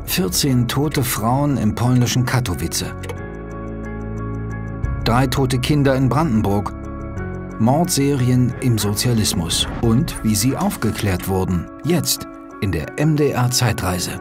14 tote Frauen im polnischen Katowice. 3 tote Kinder in Brandenburg. Mordserien im Sozialismus und wie sie aufgeklärt wurden. Jetzt in der MDR Zeitreise.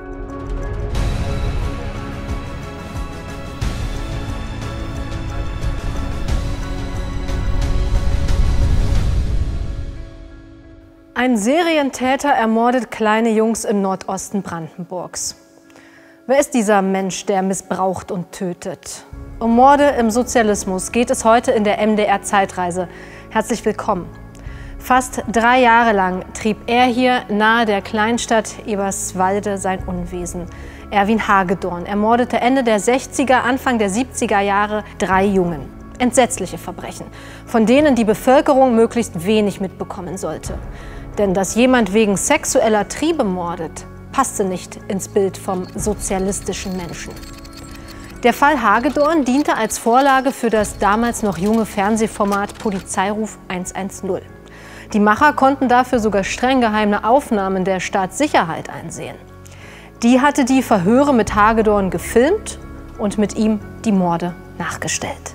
Ein Serientäter ermordet kleine Jungs im Nordosten Brandenburgs. Wer ist dieser Mensch, der missbraucht und tötet? Um Morde im Sozialismus geht es heute in der MDR Zeitreise. Herzlich willkommen. Fast 3 Jahre lang trieb er hier nahe der Kleinstadt Eberswalde sein Unwesen. Erwin Hagedorn ermordete Ende der 60er, Anfang der 70er Jahre 3 Jungen. Entsetzliche Verbrechen, von denen die Bevölkerung möglichst wenig mitbekommen sollte. Denn dass jemand wegen sexueller Triebe mordet, passte nicht ins Bild vom sozialistischen Menschen. Der Fall Hagedorn diente als Vorlage für das damals noch junge Fernsehformat Polizeiruf 110. Die Macher konnten dafür sogar streng geheime Aufnahmen der Staatssicherheit einsehen. Die hatte die Verhöre mit Hagedorn gefilmt und mit ihm die Morde nachgestellt.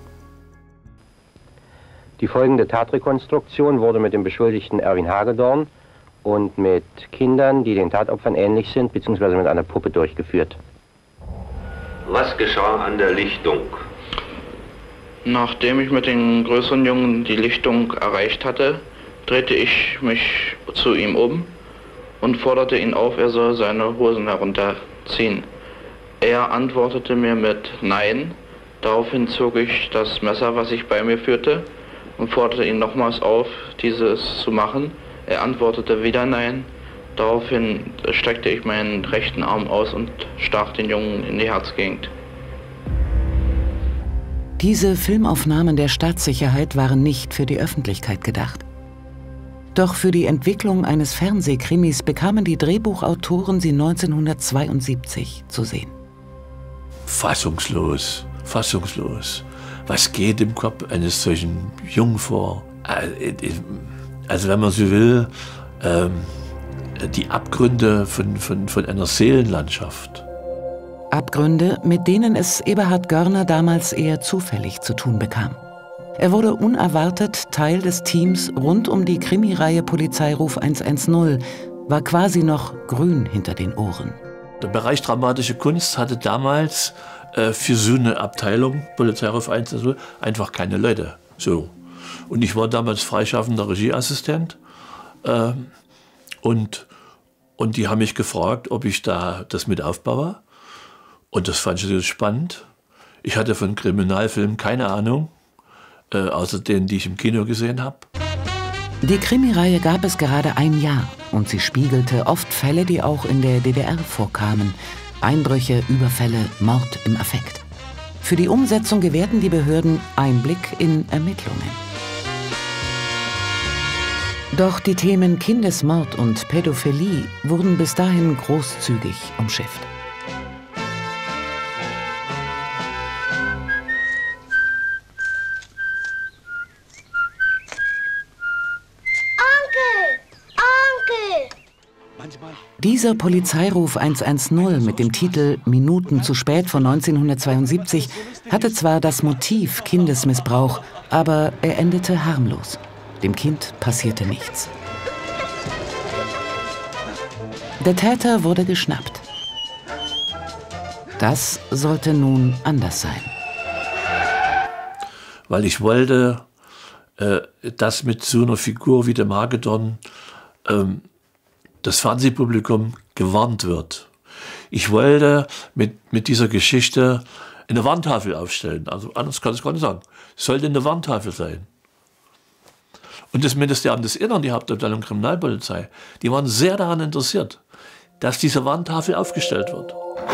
Die folgende Tatrekonstruktion wurde mit dem Beschuldigten Erwin Hagedorn und mit Kindern, die den Tatopfern ähnlich sind, bzw. mit einer Puppe durchgeführt. Was geschah an der Lichtung? Nachdem ich mit den größeren Jungen die Lichtung erreicht hatte, drehte ich mich zu ihm um und forderte ihn auf, er soll seine Hosen herunterziehen. Er antwortete mir mit Nein. Daraufhin zog ich das Messer, was ich bei mir führte, und forderte ihn nochmals auf, dieses zu machen. Er antwortete wieder Nein. Daraufhin streckte ich meinen rechten Arm aus und stach den Jungen in die Herzgegend. Diese Filmaufnahmen der Staatssicherheit waren nicht für die Öffentlichkeit gedacht. Doch für die Entwicklung eines Fernsehkrimis bekamen die Drehbuchautoren sie 1972 zu sehen. Fassungslos, fassungslos. Was geht im Kopf eines solchen Jungen vor? Also wenn man so will, die Abgründe von einer Seelenlandschaft. Abgründe, mit denen es Eberhard Görner damals eher zufällig zu tun bekam. Er wurde unerwartet Teil des Teams rund um die Krimireihe Polizeiruf 110, war quasi noch grün hinter den Ohren. Der Bereich dramatische Kunst hatte damals für so eine Abteilung, Polizeiruf 110, einfach keine Leute. So. Und ich war damals freischaffender Regieassistent und die haben mich gefragt, ob ich da das mit aufbaue. Und das fand ich so spannend. Ich hatte von Kriminalfilmen keine Ahnung, außer denen, die ich im Kino gesehen habe. Die Krimireihe gab es gerade ein Jahr und sie spiegelte oft Fälle, die auch in der DDR vorkamen. Einbrüche, Überfälle, Mord im Affekt. Für die Umsetzung gewährten die Behörden Einblick in Ermittlungen. Doch die Themen Kindesmord und Pädophilie wurden bis dahin großzügig umschifft. Dieser Polizeiruf 110 mit dem Titel Minuten zu spät von 1972 hatte zwar das Motiv Kindesmissbrauch, aber er endete harmlos. Dem Kind passierte nichts. Der Täter wurde geschnappt. Das sollte nun anders sein. Weil ich wollte, dass mit so einer Figur wie dem Hagedorn das Fernsehpublikum gewarnt wird. Ich wollte mit dieser Geschichte eine Warntafel aufstellen. Also anders kann ich es gar nicht sagen. Es sollte eine Warntafel sein. Und das Ministerium des Innern, die Hauptabteilung Kriminalpolizei, die waren sehr daran interessiert, dass diese Warntafel aufgestellt wird.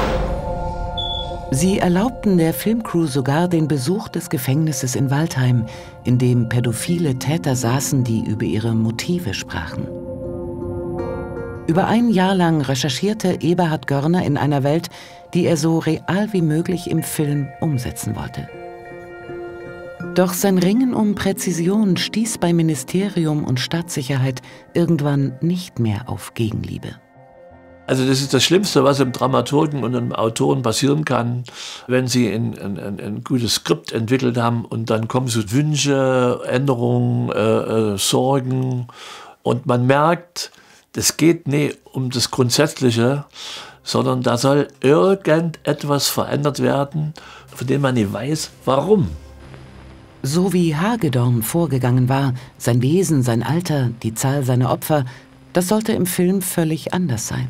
Sie erlaubten der Filmcrew sogar den Besuch des Gefängnisses in Waldheim, in dem pädophile Täter saßen, die über ihre Motive sprachen. Über ein Jahr lang recherchierte Eberhard Görner in einer Welt, die er so real wie möglich im Film umsetzen wollte. Doch sein Ringen um Präzision stieß bei Ministerium und Staatssicherheit irgendwann nicht mehr auf Gegenliebe. Also das ist das Schlimmste, was einem Dramaturgen und einem Autoren passieren kann, wenn sie ein gutes Skript entwickelt haben und dann kommen so Wünsche, Änderungen, Sorgen und man merkt, es geht nicht um das Grundsätzliche, sondern da soll irgendetwas verändert werden, von dem man nicht weiß, warum. So wie Hagedorn vorgegangen war, sein Wesen, sein Alter, die Zahl seiner Opfer, das sollte im Film völlig anders sein.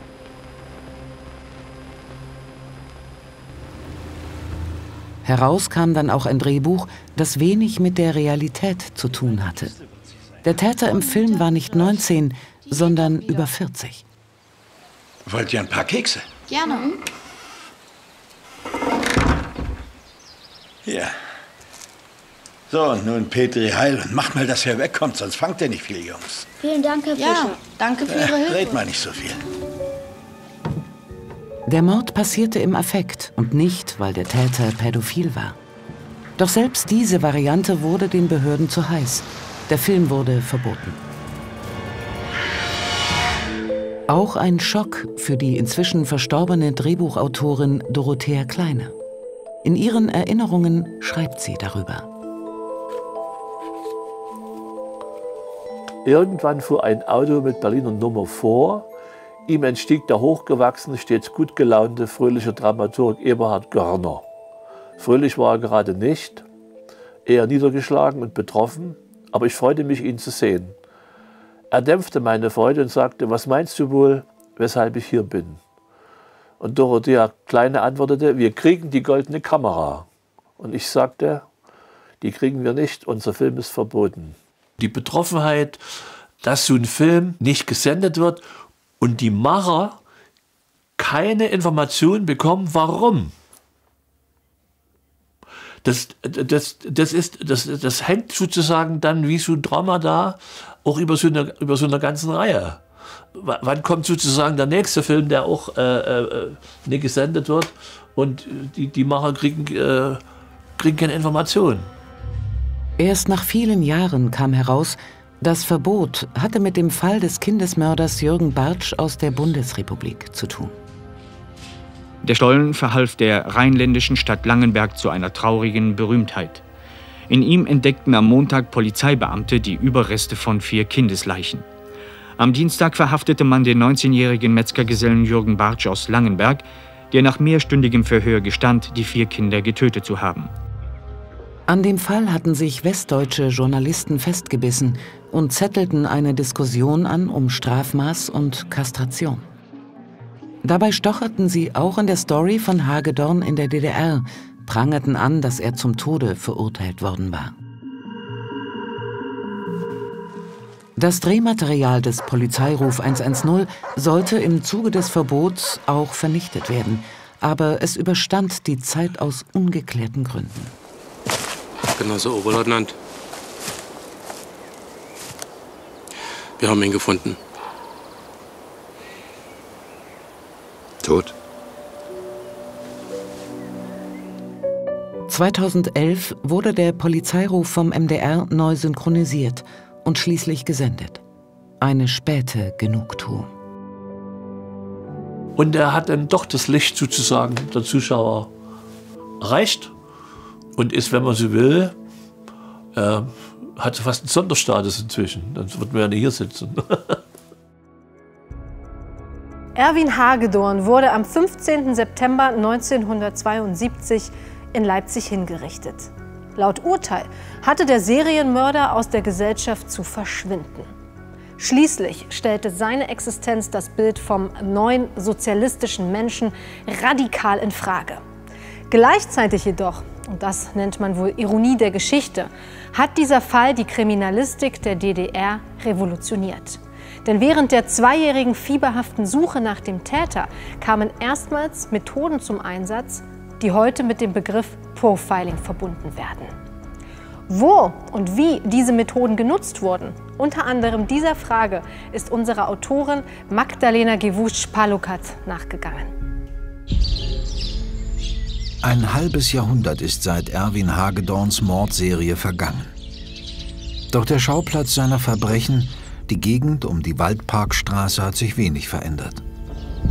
Heraus kam dann auch ein Drehbuch, das wenig mit der Realität zu tun hatte. Der Täter im Film war nicht 19, sondern über 40. Wollt ihr ein paar Kekse? Gerne. Hier. So, nun Petri heil und macht mal, dass er wegkommt, sonst fangt ihr nicht viel, Jungs. Vielen Dank, Herr Fischer. Ja, danke für Ihre Hilfe. Red mal nicht so viel. Der Mord passierte im Affekt und nicht, weil der Täter pädophil war. Doch selbst diese Variante wurde den Behörden zu heiß. Der Film wurde verboten. Auch ein Schock für die inzwischen verstorbene Drehbuchautorin Dorothea Kleine. In ihren Erinnerungen schreibt sie darüber. Irgendwann fuhr ein Auto mit Berliner Nummer vor. Ihm entstieg der hochgewachsene, stets gut gelaunte, fröhliche Dramaturg Eberhard Görner. Fröhlich war er gerade nicht, eher niedergeschlagen und betroffen, aber ich freute mich, ihn zu sehen. Er dämpfte meine Freude und sagte, was meinst du wohl, weshalb ich hier bin? Und Dorothea Kleine antwortete, wir kriegen die goldene Kamera. Und ich sagte, die kriegen wir nicht, unser Film ist verboten. Die Betroffenheit, dass so ein Film nicht gesendet wird und die Macher keine Information bekommen, warum. Das hängt sozusagen dann wie so ein Drama da, auch über so einer ganzen Reihe. Wann kommt sozusagen der nächste Film, der auch nicht gesendet wird und die Macher kriegen keine Informationen. Erst nach vielen Jahren kam heraus, das Verbot hatte mit dem Fall des Kindesmörders Jürgen Bartsch aus der Bundesrepublik zu tun. Der Stollen verhalf der rheinländischen Stadt Langenberg zu einer traurigen Berühmtheit. In ihm entdeckten am Montag Polizeibeamte die Überreste von 4 Kindesleichen. Am Dienstag verhaftete man den 19-jährigen Metzgergesellen Jürgen Bartsch aus Langenberg, der nach mehrstündigem Verhör gestand, die 4 Kinder getötet zu haben. An dem Fall hatten sich westdeutsche Journalisten festgebissen und zettelten eine Diskussion an um Strafmaß und Kastration. Dabei stocherten sie auch in der Story von Hagedorn in der DDR, prangerten an, dass er zum Tode verurteilt worden war. Das Drehmaterial des Polizeiruf 110 sollte im Zuge des Verbots auch vernichtet werden, aber es überstand die Zeit aus ungeklärten Gründen. Genau so, Oberleutnant. Wir haben ihn gefunden. Tot? 2011 wurde der Polizeiruf vom MDR neu synchronisiert und schließlich gesendet. Eine späte Genugtuung. Und er hat dann doch das Licht sozusagen der Zuschauer erreicht und ist, wenn man so will, hat fast einen Sonderstatus inzwischen. Sonst würden wir ja nicht hier sitzen. Erwin Hagedorn wurde am 15. September 1972 in Leipzig hingerichtet. Laut Urteil hatte der Serienmörder aus der Gesellschaft zu verschwinden. Schließlich stellte seine Existenz das Bild vom neuen sozialistischen Menschen radikal in Frage. Gleichzeitig jedoch, und das nennt man wohl Ironie der Geschichte, hat dieser Fall die Kriminalistik der DDR revolutioniert. Denn während der 2-jährigen fieberhaften Suche nach dem Täter kamen erstmals Methoden zum Einsatz, die heute mit dem Begriff Profiling verbunden werden. Wo und wie diese Methoden genutzt wurden, unter anderem dieser Frage, ist unsere Autorin Magdalena Gewusch-Palukat nachgegangen. Ein halbes Jahrhundert ist seit Erwin Hagedorns Mordserie vergangen. Doch der Schauplatz seiner Verbrechen, die Gegend um die Waldparkstraße, hat sich wenig verändert.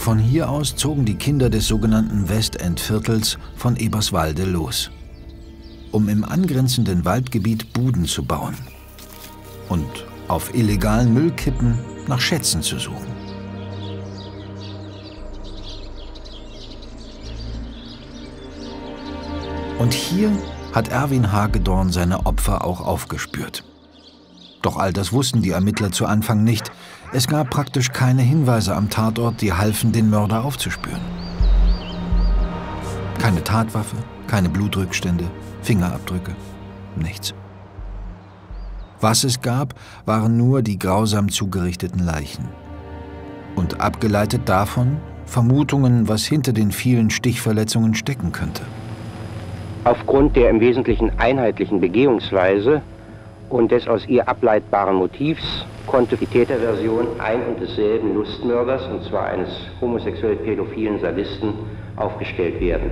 Von hier aus zogen die Kinder des sogenannten Westendviertels von Eberswalde los, um im angrenzenden Waldgebiet Buden zu bauen und auf illegalen Müllkippen nach Schätzen zu suchen. Und hier hat Erwin Hagedorn seine Opfer auch aufgespürt. Doch all das wussten die Ermittler zu Anfang nicht. Es gab praktisch keine Hinweise am Tatort, die halfen, den Mörder aufzuspüren. Keine Tatwaffe, keine Blutrückstände, Fingerabdrücke, nichts. Was es gab, waren nur die grausam zugerichteten Leichen. Und abgeleitet davon Vermutungen, was hinter den vielen Stichverletzungen stecken könnte. Aufgrund der im Wesentlichen einheitlichen Begehungsweise und des aus ihr ableitbaren Motivs konnte die Täterversion ein und desselben Lustmörders, und zwar eines homosexuell-pädophilen Sadisten, aufgestellt werden.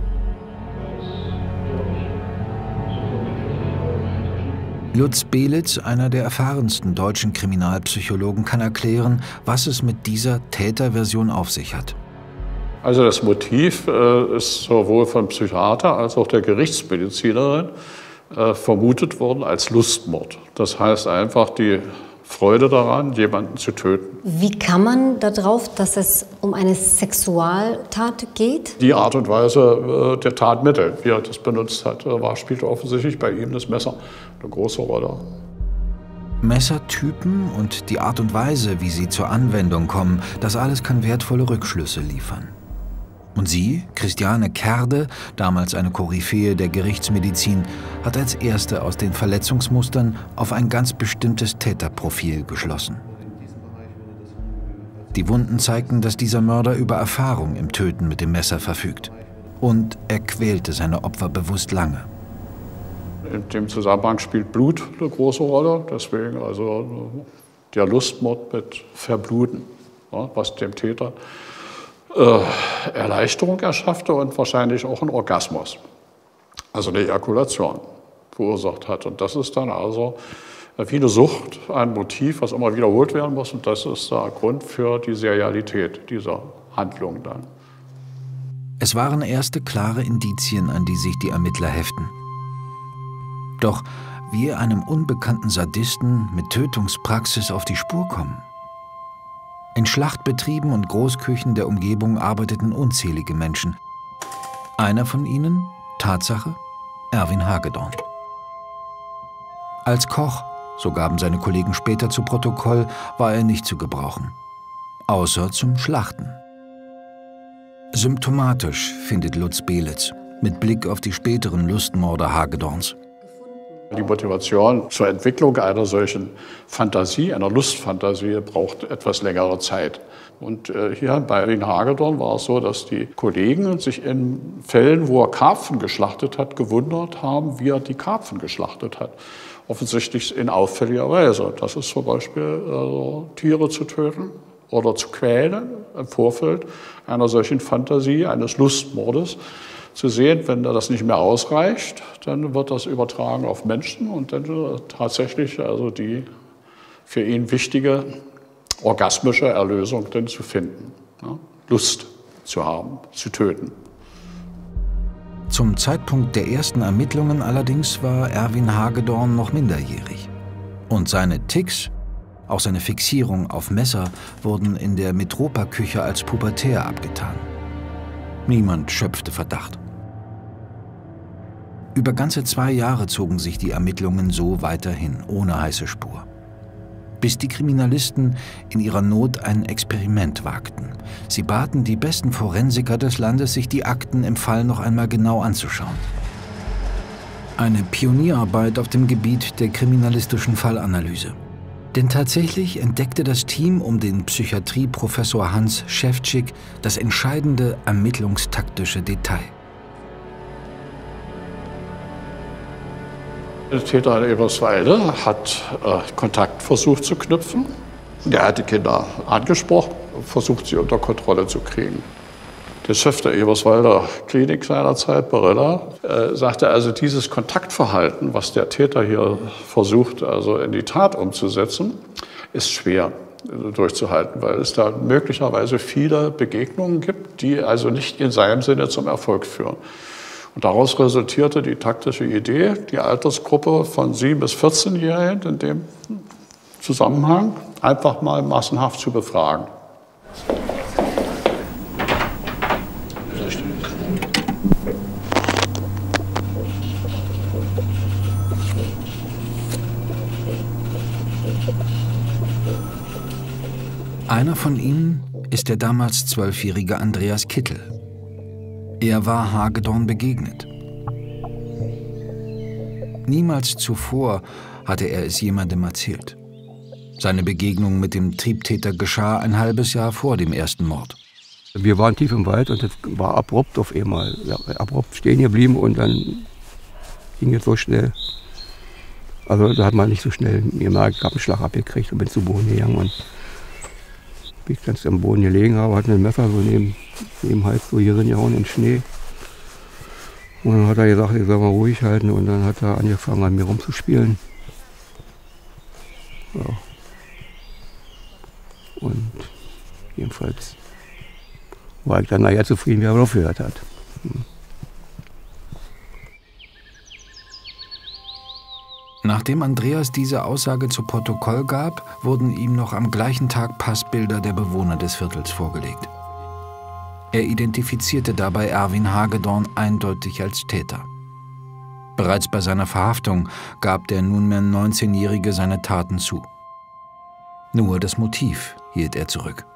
Lutz Belitz, einer der erfahrensten deutschen Kriminalpsychologen, kann erklären, was es mit dieser Täterversion auf sich hat. Also das Motiv ist sowohl vom Psychiater als auch der Gerichtsmedizinerin vermutet worden als Lustmord. Das heißt einfach die Freude daran, jemanden zu töten. Wie kann man darauf, dass es um eine Sexualtat geht? Die Art und Weise der Tatmittel, wie er das benutzt hat, spielte offensichtlich bei ihm das Messer eine große Rolle. Messertypen und die Art und Weise, wie sie zur Anwendung kommen, das alles kann wertvolle Rückschlüsse liefern. Und sie, Christiane Kerde, damals eine Koryphäe der Gerichtsmedizin, hat als erste aus den Verletzungsmustern auf ein ganz bestimmtes Täterprofil geschlossen. Die Wunden zeigten, dass dieser Mörder über Erfahrung im Töten mit dem Messer verfügt. Und er quälte seine Opfer bewusst lange. In dem Zusammenhang spielt Blut eine große Rolle, deswegen also der Lustmord mit Verbluten, ja, was dem Täter Erleichterung erschaffte und wahrscheinlich auch einen Orgasmus, also eine Ejakulation verursacht hat. Und das ist dann also wie eine Sucht, ein Motiv, was immer wiederholt werden muss. Und das ist der Grund für die Serialität dieser Handlung dann. Es waren erste klare Indizien, an die sich die Ermittler heften. Doch wie einem unbekannten Sadisten mit Tötungspraxis auf die Spur kommen? In Schlachtbetrieben und Großküchen der Umgebung arbeiteten unzählige Menschen. Einer von ihnen, Tatsache, Erwin Hagedorn. Als Koch, so gaben seine Kollegen später zu Protokoll, war er nicht zu gebrauchen. Außer zum Schlachten. Symptomatisch, findet Lutz Belitz, mit Blick auf die späteren Lustmorde Hagedorns. Die Motivation zur Entwicklung einer solchen Fantasie, einer Lustfantasie, braucht etwas längere Zeit. Und hier bei Erwin Hagedorn war es so, dass die Kollegen sich in Fällen, wo er Karpfen geschlachtet hat, gewundert haben, wie er die Karpfen geschlachtet hat. Offensichtlich in auffälliger Weise. Das ist zum Beispiel Tiere zu töten oder zu quälen im Vorfeld einer solchen Fantasie, eines Lustmordes. Zu sehen, wenn das nicht mehr ausreicht, dann wird das übertragen auf Menschen und dann tatsächlich also die für ihn wichtige orgasmische Erlösung dann zu finden, ja? Lust zu haben, zu töten. Zum Zeitpunkt der ersten Ermittlungen allerdings war Erwin Hagedorn noch minderjährig. Und seine Tics, auch seine Fixierung auf Messer, wurden in der Metropa-Küche als pubertär abgetan. Niemand schöpfte Verdacht. Über ganze 2 Jahre zogen sich die Ermittlungen so weiterhin, ohne heiße Spur. Bis die Kriminalisten in ihrer Not ein Experiment wagten. Sie baten die besten Forensiker des Landes, sich die Akten im Fall noch einmal genau anzuschauen. Eine Pionierarbeit auf dem Gebiet der kriminalistischen Fallanalyse. Denn tatsächlich entdeckte das Team um den Psychiatrieprofessor Hans Schäfczyk das entscheidende ermittlungstaktische Detail. Der Täter in Eberswalde hat Kontakt versucht zu knüpfen. Er hat die Kinder angesprochen und versucht, sie unter Kontrolle zu kriegen. Der Chef der Eberswalder Klinik seinerzeit, Barilla, sagte also, dieses Kontaktverhalten, was der Täter hier versucht, also in die Tat umzusetzen, ist schwer. durchzuhalten, weil es da möglicherweise viele Begegnungen gibt, die also nicht in seinem Sinne zum Erfolg führen. Und daraus resultierte die taktische Idee, die Altersgruppe von 7- bis 14-Jährigen in dem Zusammenhang einfach mal massenhaft zu befragen. Einer von ihnen ist der damals 12-jährige Andreas Kittel. Er war Hagedorn begegnet. Niemals zuvor hatte er es jemandem erzählt. Seine Begegnung mit dem Triebtäter geschah ein halbes Jahr vor dem ersten Mord. Wir waren tief im Wald und es war abrupt auf einmal. Ja, abrupt stehen geblieben und dann ging es so schnell. Also da hat man nicht so schnell gemerkt, ich habe einen Schlag abgekriegt und bin zu Boden gegangen. Und wie ich ganz am Boden gelegen habe, hatte ein Messer so neben Hals so hier reingehauen in den Schnee. Und dann hat er gesagt, ich soll mal ruhig halten und dann hat er angefangen an mir rumzuspielen. Ja. Und jedenfalls war ich dann nachher zufrieden, wie er aufgehört hat. Nachdem Andreas diese Aussage zu Protokoll gab, wurden ihm noch am gleichen Tag Passbilder der Bewohner des Viertels vorgelegt. Er identifizierte dabei Erwin Hagedorn eindeutig als Täter. Bereits bei seiner Verhaftung gab der nunmehr 19-Jährige seine Taten zu. Nur das Motiv hielt er zurück.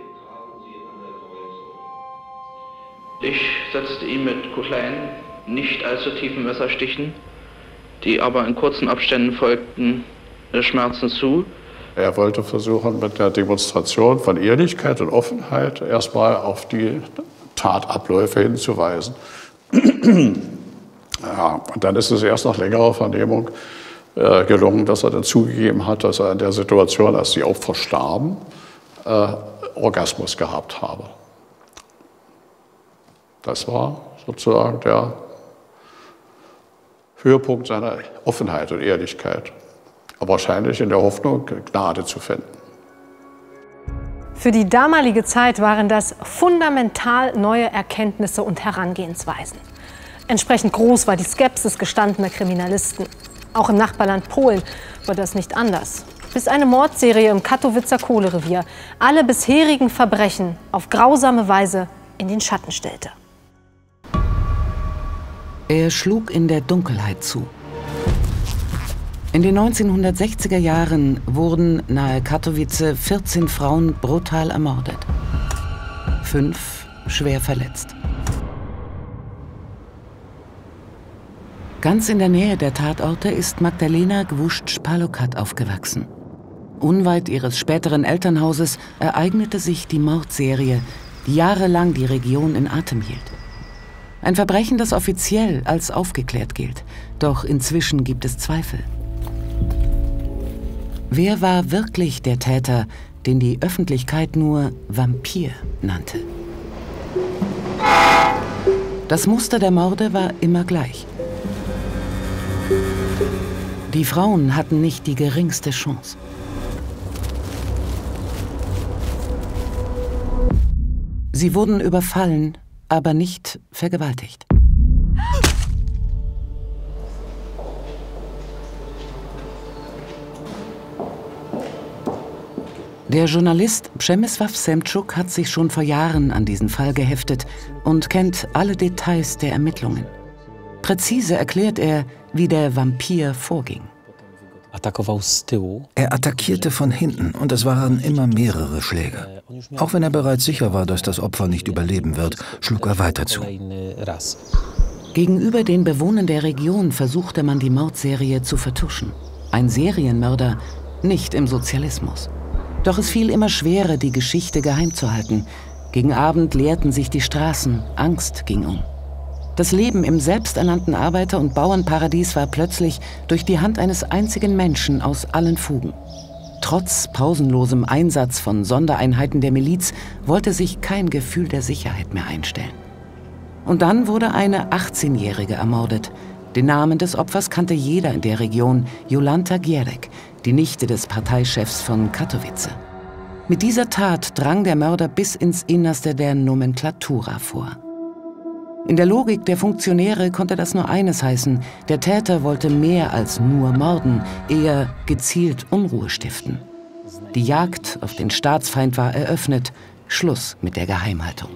Ich setzte ihm mit kleinen, nicht allzu tiefen Messerstichen, die aber in kurzen Abständen folgten, Schmerzen zu. Er wollte versuchen, mit der Demonstration von Ehrlichkeit und Offenheit erstmal auf die Tatabläufe hinzuweisen. Ja, und dann ist es erst nach längerer Vernehmung gelungen, dass er dann zugegeben hat, dass er in der Situation, als die Opfer starben, Orgasmus gehabt habe. Das war sozusagen der Höhepunkt seiner Offenheit und Ehrlichkeit. Aber wahrscheinlich in der Hoffnung, Gnade zu finden. Für die damalige Zeit waren das fundamental neue Erkenntnisse und Herangehensweisen. Entsprechend groß war die Skepsis gestandener Kriminalisten. Auch im Nachbarland Polen war das nicht anders. Bis eine Mordserie im Katowicer Kohlerevier alle bisherigen Verbrechen auf grausame Weise in den Schatten stellte. Er schlug in der Dunkelheit zu. In den 1960er Jahren wurden nahe Katowice 14 Frauen brutal ermordet. 5 schwer verletzt. Ganz in der Nähe der Tatorte ist Magdalena Gwuszcz-Palokat aufgewachsen. Unweit ihres späteren Elternhauses ereignete sich die Mordserie, die jahrelang die Region in Atem hielt. Ein Verbrechen, das offiziell als aufgeklärt gilt. Doch inzwischen gibt es Zweifel. Wer war wirklich der Täter, den die Öffentlichkeit nur Vampir nannte? Das Muster der Morde war immer gleich. Die Frauen hatten nicht die geringste Chance. Sie wurden überfallen, aber nicht vergewaltigt. Der Journalist Przemysław Semczuk hat sich schon vor Jahren an diesen Fall geheftet und kennt alle Details der Ermittlungen. Präzise erklärt er, wie der Vampir vorging. Er attackierte von hinten und es waren immer mehrere Schläge. Auch wenn er bereits sicher war, dass das Opfer nicht überleben wird, schlug er weiter zu. Gegenüber den Bewohnern der Region versuchte man die Mordserie zu vertuschen. Ein Serienmörder, nicht im Sozialismus. Doch es fiel immer schwerer, die Geschichte geheim zu halten. Gegen Abend leerten sich die Straßen, Angst ging um. Das Leben im selbsternannten Arbeiter- und Bauernparadies war plötzlich durch die Hand eines einzigen Menschen aus allen Fugen. Trotz pausenlosem Einsatz von Sondereinheiten der Miliz wollte sich kein Gefühl der Sicherheit mehr einstellen. Und dann wurde eine 18-Jährige ermordet. Den Namen des Opfers kannte jeder in der Region, Jolanta Gierek, die Nichte des Parteichefs von Katowice. Mit dieser Tat drang der Mörder bis ins Innerste der Nomenklatura vor. In der Logik der Funktionäre konnte das nur eines heißen: Der Täter wollte mehr als nur morden, eher gezielt Unruhe stiften. Die Jagd auf den Staatsfeind war eröffnet. Schluss mit der Geheimhaltung.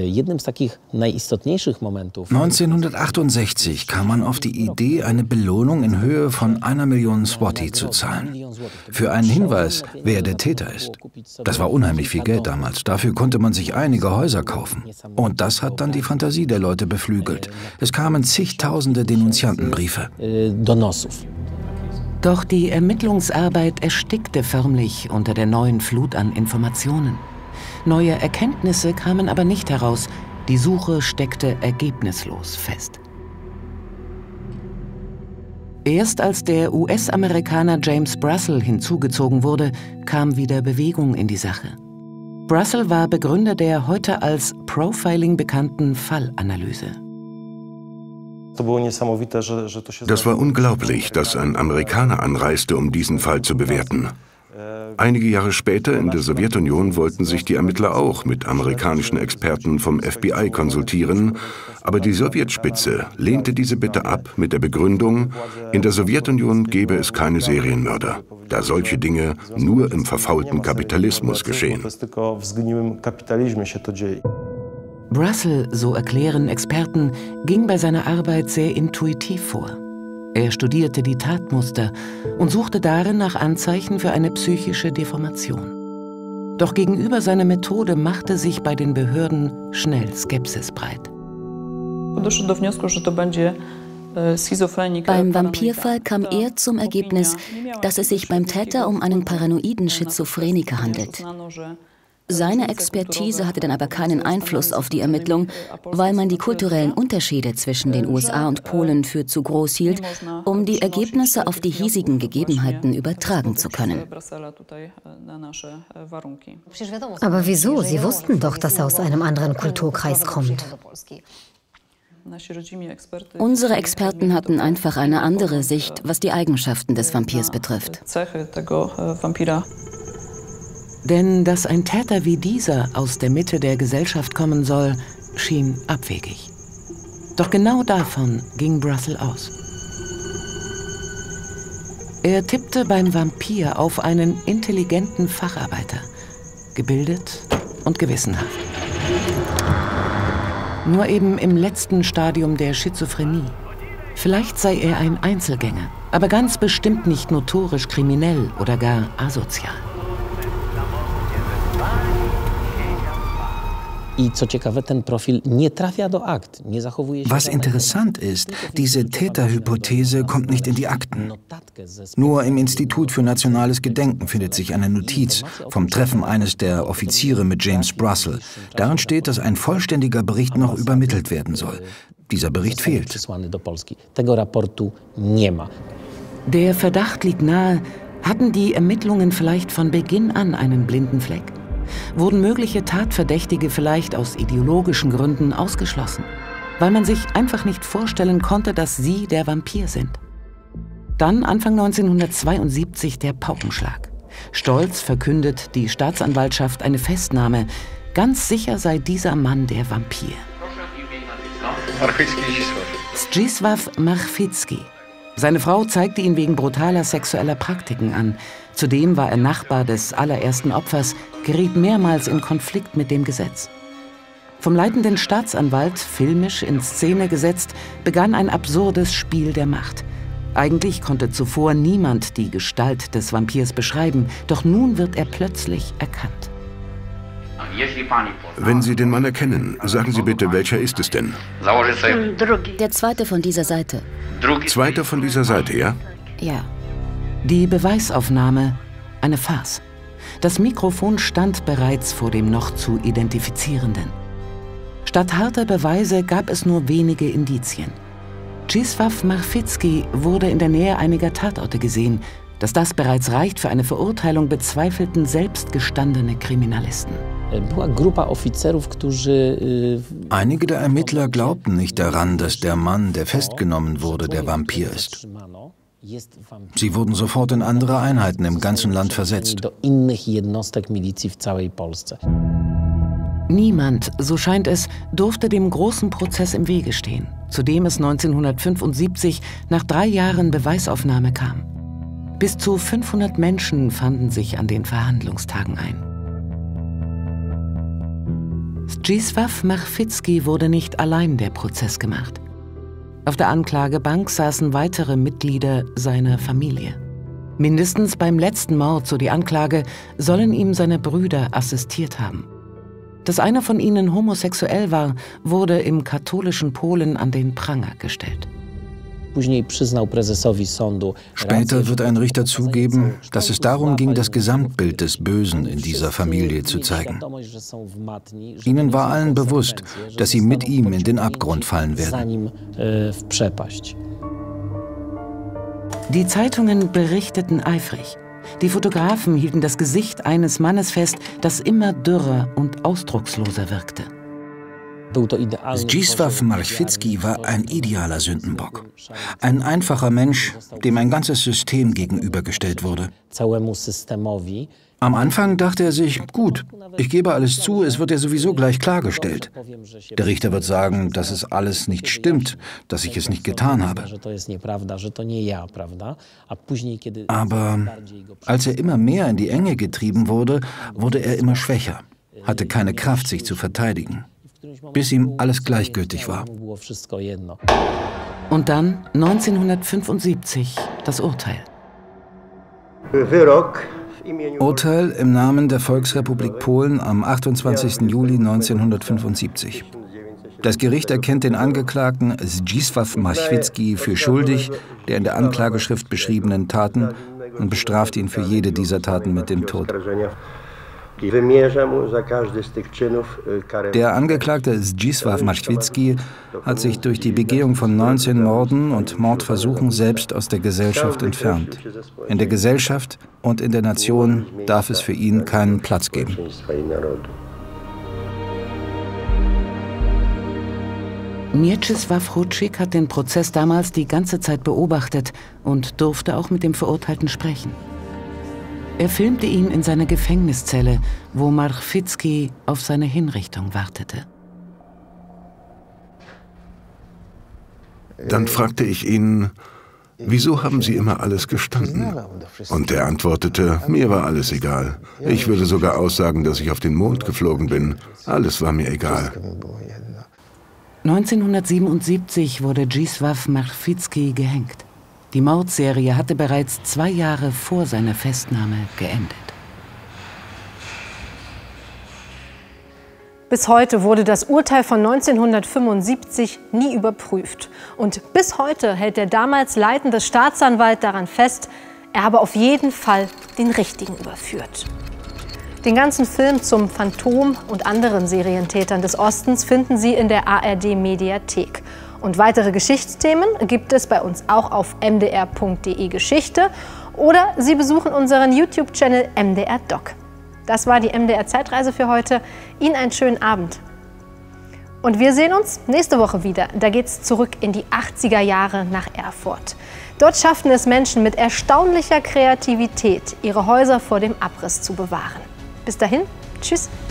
1968 kam man auf die Idee, eine Belohnung in Höhe von 1 Million Zloty zu zahlen. Für einen Hinweis, wer der Täter ist. Das war unheimlich viel Geld damals. Dafür konnte man sich einige Häuser kaufen. Und das hat dann die Fantasie der Leute beflügelt. Es kamen zigtausende Denunziantenbriefe. Doch die Ermittlungsarbeit erstickte förmlich unter der neuen Flut an Informationen. Neue Erkenntnisse kamen aber nicht heraus. Die Suche steckte ergebnislos fest. Erst als der US-Amerikaner James Brussel hinzugezogen wurde, kam wieder Bewegung in die Sache. Brussel war Begründer der heute als Profiling bekannten Fallanalyse. Das war unglaublich, dass ein Amerikaner anreiste, um diesen Fall zu bewerten. Einige Jahre später in der Sowjetunion wollten sich die Ermittler auch mit amerikanischen Experten vom FBI konsultieren, aber die Sowjetspitze lehnte diese Bitte ab mit der Begründung, in der Sowjetunion gebe es keine Serienmörder, da solche Dinge nur im verfaulten Kapitalismus geschehen. Brussel, so erklären Experten, ging bei seiner Arbeit sehr intuitiv vor. Er studierte die Tatmuster und suchte darin nach Anzeichen für eine psychische Deformation. Doch gegenüber seiner Methode machte sich bei den Behörden schnell Skepsis breit. Beim Vampirfall kam er zum Ergebnis, dass es sich beim Täter um einen paranoiden Schizophreniker handelt. Seine Expertise hatte dann aber keinen Einfluss auf die Ermittlung, weil man die kulturellen Unterschiede zwischen den USA und Polen für zu groß hielt, um die Ergebnisse auf die hiesigen Gegebenheiten übertragen zu können. Aber wieso? Sie wussten doch, dass er aus einem anderen Kulturkreis kommt. Unsere Experten hatten einfach eine andere Sicht, was die Eigenschaften des Vampirs betrifft. Denn dass ein Täter wie dieser aus der Mitte der Gesellschaft kommen soll, schien abwegig. Doch genau davon ging Brussel aus. Er tippte beim Vampir auf einen intelligenten Facharbeiter, gebildet und gewissenhaft. Nur eben im letzten Stadium der Schizophrenie. Vielleicht sei er ein Einzelgänger, aber ganz bestimmt nicht notorisch kriminell oder gar asozial. Was interessant ist, diese Täterhypothese kommt nicht in die Akten. Nur im Institut für nationales Gedenken findet sich eine Notiz vom Treffen eines der Offiziere mit James Brussel. Darin steht, dass ein vollständiger Bericht noch übermittelt werden soll. Dieser Bericht fehlt. Der Verdacht liegt nahe, hatten die Ermittlungen vielleicht von Beginn an einen blinden Fleck? Wurden mögliche Tatverdächtige vielleicht aus ideologischen Gründen ausgeschlossen, weil man sich einfach nicht vorstellen konnte, dass sie der Vampir sind? Dann Anfang 1972 der Paukenschlag. Stolz verkündet die Staatsanwaltschaft eine Festnahme. Ganz sicher sei dieser Mann der Vampir. Zdzisław Marchwicki. Seine Frau zeigte ihn wegen brutaler sexueller Praktiken an. Zudem war er Nachbar des allerersten Opfers, geriet mehrmals in Konflikt mit dem Gesetz. Vom leitenden Staatsanwalt, filmisch in Szene gesetzt, begann ein absurdes Spiel der Macht. Eigentlich konnte zuvor niemand die Gestalt des Vampirs beschreiben, doch nun wird er plötzlich erkannt. Wenn Sie den Mann erkennen, sagen Sie bitte, welcher ist es denn? Der zweite von dieser Seite. Zweiter von dieser Seite, ja? Ja. Die Beweisaufnahme, eine Farce. Das Mikrofon stand bereits vor dem noch zu Identifizierenden. Statt harter Beweise gab es nur wenige Indizien. Zdzisław Marchwicki wurde in der Nähe einiger Tatorte gesehen. Dass das bereits reicht für eine Verurteilung, bezweifelten selbst gestandene Kriminalisten. Einige der Ermittler glaubten nicht daran, dass der Mann, der festgenommen wurde, der Vampir ist. Sie wurden sofort in andere Einheiten im ganzen Land versetzt. Niemand, so scheint es, durfte dem großen Prozess im Wege stehen, zu dem es 1975 nach 3 Jahren Beweisaufnahme kam. Bis zu 500 Menschen fanden sich an den Verhandlungstagen ein. Zdzisław Machwicki wurde nicht allein der Prozess gemacht. Auf der Anklagebank saßen weitere Mitglieder seiner Familie. Mindestens beim letzten Mord, so die Anklage, sollen ihm seine Brüder assistiert haben. Dass einer von ihnen homosexuell war, wurde im katholischen Polen an den Pranger gestellt. Später wird ein Richter zugeben, dass es darum ging, das Gesamtbild des Bösen in dieser Familie zu zeigen. Ihnen war allen bewusst, dass sie mit ihm in den Abgrund fallen werden. Die Zeitungen berichteten eifrig. Die Fotografen hielten das Gesicht eines Mannes fest, das immer dürrer und ausdrucksloser wirkte. Zdzisław Machwicki war ein idealer Sündenbock. Ein einfacher Mensch, dem ein ganzes System gegenübergestellt wurde. Am Anfang dachte er sich, gut, ich gebe alles zu, es wird ja sowieso gleich klargestellt. Der Richter wird sagen, dass es alles nicht stimmt, dass ich es nicht getan habe. Aber als er immer mehr in die Enge getrieben wurde, wurde er immer schwächer, hatte keine Kraft, sich zu verteidigen, bis ihm alles gleichgültig war. Und dann 1975 das Urteil. Urteil im Namen der Volksrepublik Polen am 28. Juli 1975. Das Gericht erkennt den Angeklagten Zdzisław Machwicki für schuldig der in der Anklageschrift beschriebenen Taten und bestraft ihn für jede dieser Taten mit dem Tod. Der Angeklagte Zdzisław Machwicki hat sich durch die Begehung von 19 Morden und Mordversuchen selbst aus der Gesellschaft entfernt. In der Gesellschaft und in der Nation darf es für ihn keinen Platz geben. Mieczysław Hruczyk hat den Prozess damals die ganze Zeit beobachtet und durfte auch mit dem Verurteilten sprechen. Er filmte ihn in seiner Gefängniszelle, wo Machwicki auf seine Hinrichtung wartete. Dann fragte ich ihn, wieso haben Sie immer alles gestanden? Und er antwortete, mir war alles egal. Ich würde sogar aussagen, dass ich auf den Mond geflogen bin. Alles war mir egal. 1977 wurde Zdzisław Machwicki gehängt. Die Mordserie hatte bereits 2 Jahre vor seiner Festnahme geendet. Bis heute wurde das Urteil von 1975 nie überprüft. Und bis heute hält der damals leitende Staatsanwalt daran fest, er habe auf jeden Fall den Richtigen überführt. Den ganzen Film zum Phantom und anderen Serientätern des Ostens finden Sie in der ARD-Mediathek. Und weitere Geschichtsthemen gibt es bei uns auch auf mdr.de Geschichte oder Sie besuchen unseren YouTube-Channel MDR Doc. Das war die MDR-Zeitreise für heute. Ihnen einen schönen Abend. Und wir sehen uns nächste Woche wieder. Da geht's zurück in die 80er Jahre nach Erfurt. Dort schafften es Menschen mit erstaunlicher Kreativität, ihre Häuser vor dem Abriss zu bewahren. Bis dahin, tschüss.